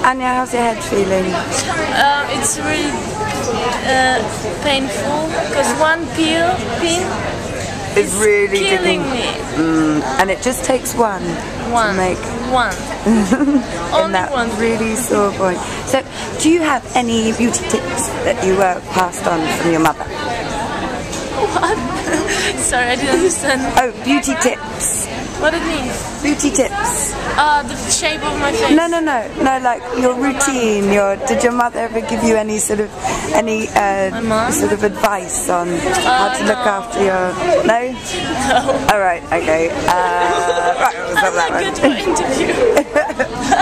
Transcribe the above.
Anya, how's your head feeling? It's really painful because one pin is really killing me. And it just takes one to make one. in that one. really sore point. So, do you have any beauty tips that you were passed on from your mother? What? Sorry, I didn't understand. Oh, beauty tips. What it means? Beauty tips. The shape of my face. No, like your routine. Did your mother ever give you any sort of sort of advice on how to look after your? No. No. All right. Okay. Right. We'll stop that one. Good for interview.